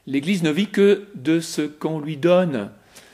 L'Église ne vit que de ce qu'on lui donne.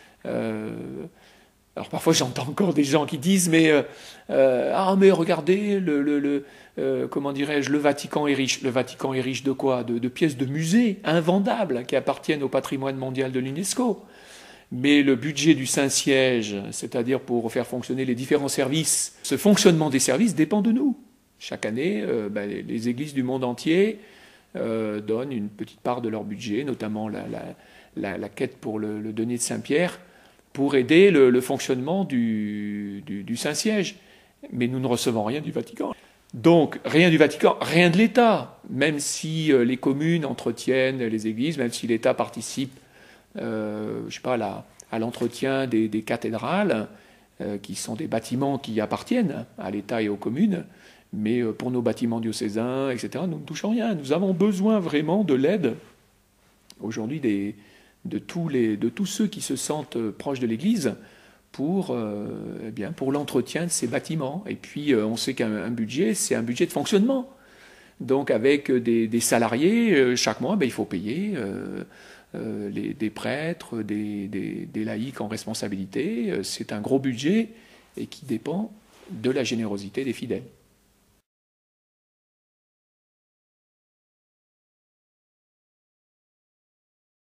Alors parfois j'entends encore des gens qui disent ah mais regardez comment dirais-je, le Vatican est riche. Le Vatican est riche de quoi? De pièces de musée invendables qui appartiennent au patrimoine mondial de l'UNESCO. Mais le budget du Saint-Siège, c'est-à-dire pour faire fonctionner les différents services, ce fonctionnement des services dépend de nous. Chaque année, les églises du monde entier donnent une petite part de leur budget, notamment la quête pour le denier de Saint-Pierre, pour aider le fonctionnement du Saint-Siège. Mais nous ne recevons rien du Vatican. Donc, rien du Vatican, rien de l'État. Même si les communes entretiennent les églises, même si l'État participe je sais pas, à l'entretien des cathédrales, qui sont des bâtiments qui appartiennent à l'État et aux communes, mais pour nos bâtiments diocésains, etc., nous ne touchons rien. Nous avons besoin vraiment de l'aide, aujourd'hui, de tous ceux qui se sentent proches de l'Église pour l'entretien de ces bâtiments. Et puis, on sait qu'un budget, c'est un budget de fonctionnement. Donc, avec des salariés, chaque mois, il faut payer des prêtres, des laïcs en responsabilité. C'est un gros budget et qui dépend de la générosité des fidèles.